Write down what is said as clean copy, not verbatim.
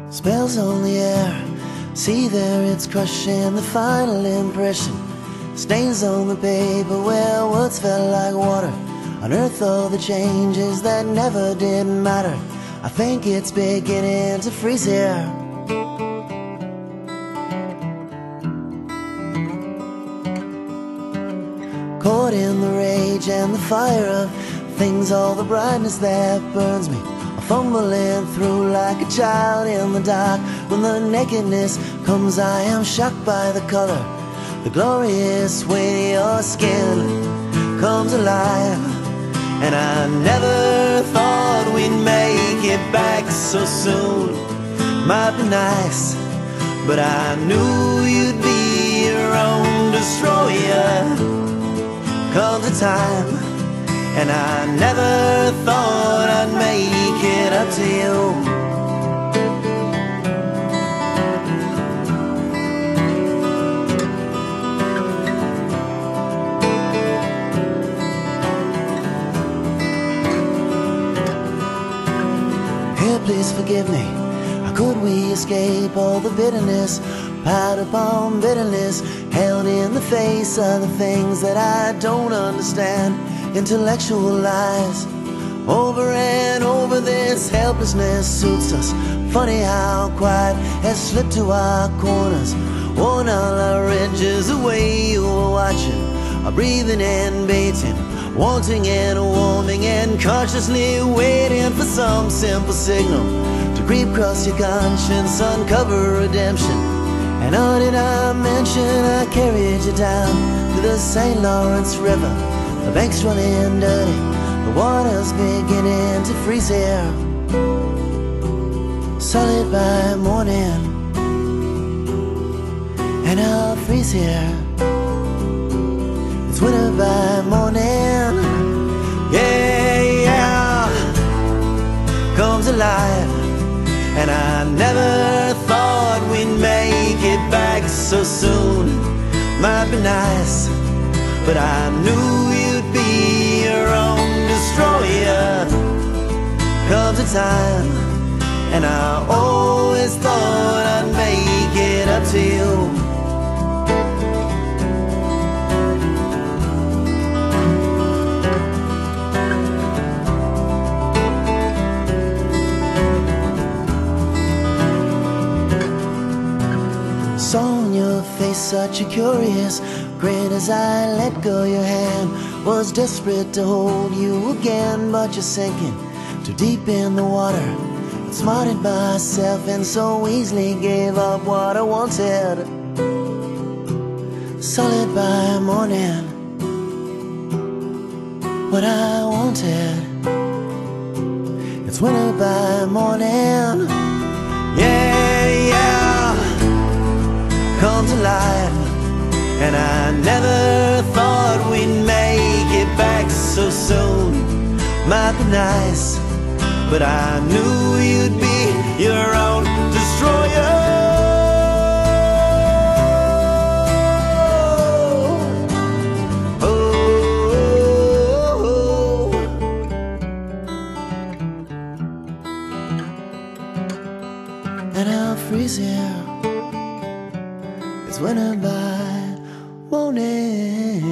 Spells on the air, see there it's crushing the final impression. Stains on the paper where words felt like water. Unearth all the changes that never did matter. I think it's beginning to freeze here. Caught in the rage and the fire of things, all the brightness that burns me. I'm fumbling through like a child in the dark. When the nakedness comes, I am shocked by the color. The glorious way your skin comes alive. And I never thought we'd make it back so soon. Might be nice, but I knew you'd be your own destroyer. Comes a time, and I never thought I'd make it up to you. Here, please forgive me. How could we escape all the bitterness, piled upon bitterness, held in the face of the things that I don't understand? Intellectualize over and over. This helplessness suits us. Funny how quiet has slipped to our corners, worn all our edges away. You were watching, breathing and baiting, wanting and warming, and consciously waiting for some simple signal to creep across your conscience, uncover redemption. And all did I mention I carried you down to the St. Lawrence River. The bank's running dirty, the water's beginning to freeze here. Solid by morning, and I'll freeze here. It's winter by morning, yeah, yeah. Comes alive, and I never thought we'd make it back so soon. Might be nice, but I knew you'd be your own destroyer. Comes a time, and I always thought I'd make it up to you. Saw on your face such a curious grin as I let go your hand. Was desperate to hold you again, but you're sinking too deep in the water. Outsmarted myself and so easily gave up what I wanted. Solid by morning, what I wanted. It's winter by morning, yeah, yeah. Comes alive, and I never thought we'd make it back so soon. Might be nice, but I knew you'd be your own destroyer. And I'll freeze here. It's winter by morning.